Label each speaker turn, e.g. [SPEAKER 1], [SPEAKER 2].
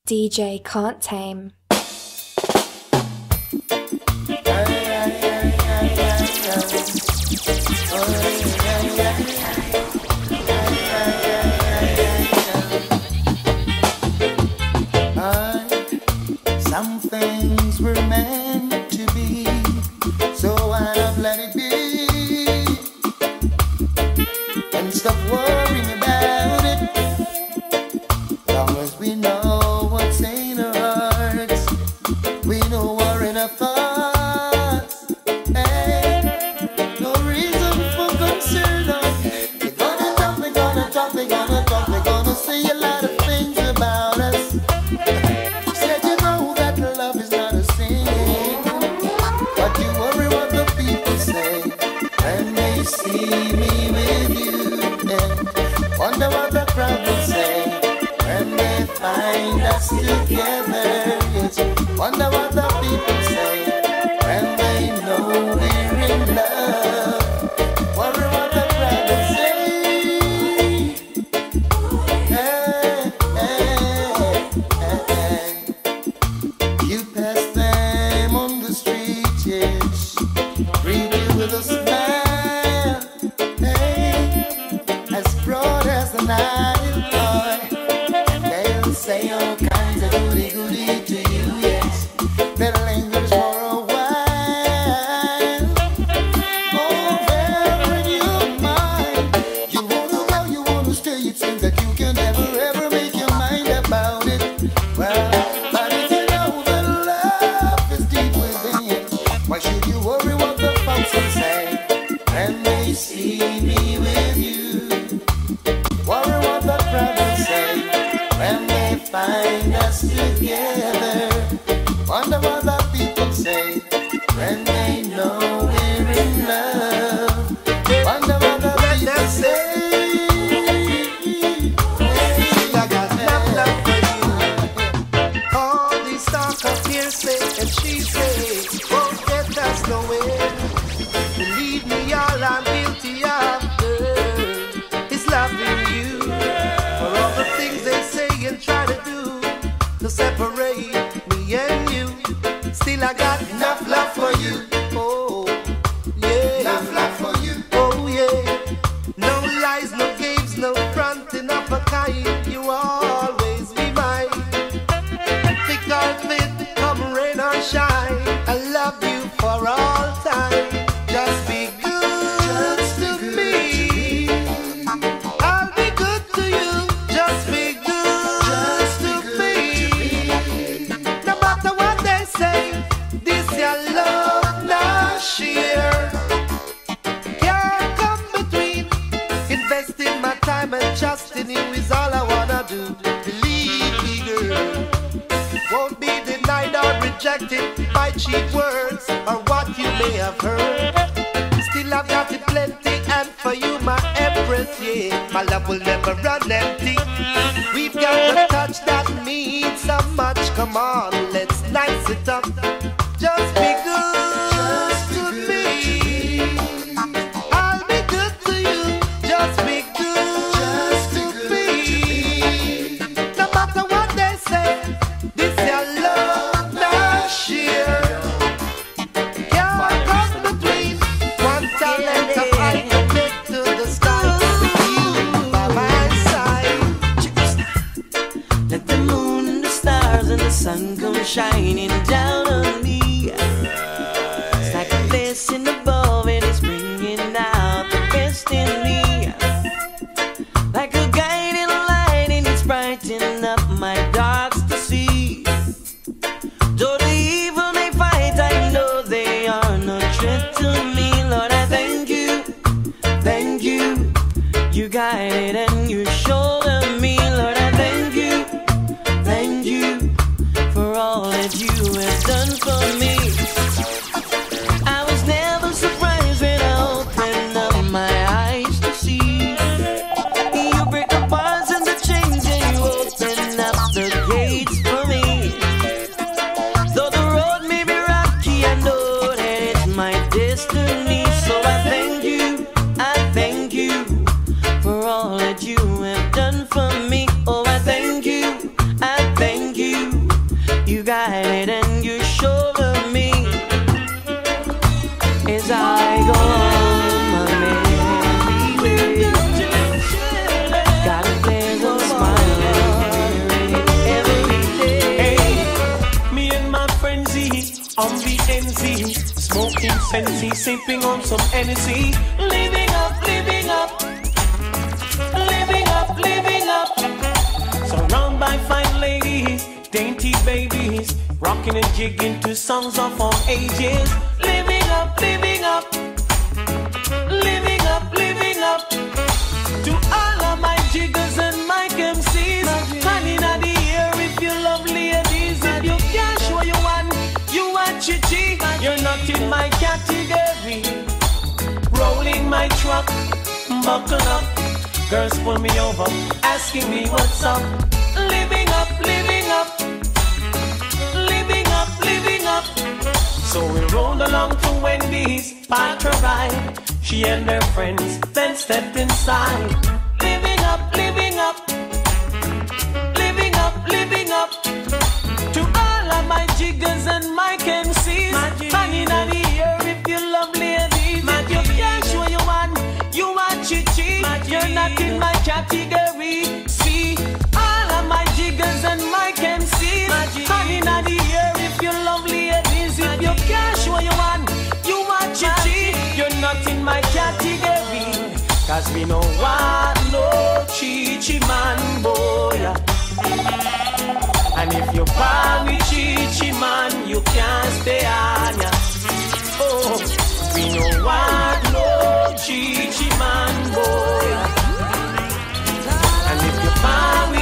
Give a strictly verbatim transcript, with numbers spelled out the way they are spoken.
[SPEAKER 1] D J CANT TAME.
[SPEAKER 2] Some things were meant to be, so why not let it be and stop worrying about it. Long as we know what's in our hearts, we know we're in our thoughts. Hey, no reason for concern. They're gonna talk, they're gonna talk, they're gonna talk, they're gonna say a lot of things about us. See me with you, and wonder what the crowd will say when they find us together. Yes, wonder what the people say when they know we're in love. Wonder what the crowd will say. Hey, hey, hey, hey. You pass them on the street, yes, greet you with a smile. They'll say all kinds of goody goody to you, yes. They'll linger for a while. Oh, there in your mind, you wanna go, you wanna stay. It seems that you can never ever make your mind about it. Well, but if you know that love is deep within, why should you worry what the folks will say when they see me with you? Worry what the crowd will say when they find us together. Wonder what the people say when they know we're in love. Wonder what the people say.
[SPEAKER 3] I got love, love for you. All these talk of hearsay and she say won't get us nowhere. Believe me, all I'm guilty of, girl, is loving you. For all the things they say and try to do to separate me and you, still I got enough love for you. Oh, yeah.
[SPEAKER 2] Enough love for you.
[SPEAKER 3] Oh, yeah. No lies, no games, no fronting of a kind. You will always be mine. Thick or thin, come rain or shine, I love you for all time. Just be good to me. I'll be good to you. Just be good to me. No matter what they say, this your love now share. Can't come between. Investing my time and trust in you is all I wanna do. Believe me, girl, won't be denied or rejected by cheap words or what you may have heard. Still I've got it plenty, and for you my empress, yeah, my love will never run empty. We've got the touch that means so much. Come on, let's nice it up. Just be good to me. I'll be good to you. Just be good to me. No matter what they say, this your love now share. Can't come between. One talent of I commit to the sky. You by my side.
[SPEAKER 4] Let the moon and the stars and the sun come shining down on me. It's like a blessing above, and it's bringing out the best in me. Like a guiding light, and it's brightening up my darks to see. Though the evil may fight, I know they are no threat to me. Lord, I thank you, thank you. You guided and you shouldered me. Lord, I thank you, thank you for all that you have done for me. I was never surprised when I opened up my eyes to see. You break the bars and the chains, and you open up the gates for me. Though the road may be rocky, I know that it's my destiny. So I thank you, I thank you for all that you have done for me. Oh, I thank you, I thank you You guide and you shoulder me as I go on my merry way. Got a pleasant smile every day. Hey, me and my friends on the N Z, smoking fancy, sipping on some Hennessy, living up, living up, living up, living up. Surrounded by fine ladies, dainty babies, rocking and jigging to songs of all ages. Living up, living up, living up, living up. To all of my jiggers and my M Cs, honey, in the air if you love ladies. If you can't show you one, you are chichi. You're not in my category. Rolling my truck, buckle up. Girls pull me over, asking me what's up. Living up, living up, living up, living up. So we rolled along to Wendy's, parked her ride. She and her friends then stepped inside. Living up, living up, living up, living up. To all of my jiggers and my M Cs, hanging on the air if you love ladies. If you can't show you one, you are chichi. You're not in my category. See, all of my jiggers and my M Cs, hanging on the air if you love ladies. If you can't show you one, you are chichi. You're not in my category. Cause we know what no chichi man boy. And if you buy me chichi man, you can't stay on ya. Oh, we know what no chichi man boy. And if you buy me